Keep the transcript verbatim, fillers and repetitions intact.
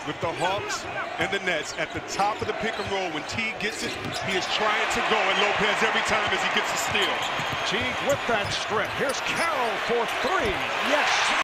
with the Hawks and the Nets at the top of the pick and roll. When Teague gets it, he is trying to go at Lopez every time as he gets a steal. Teague with that strip. Here's Carroll for three. Yes.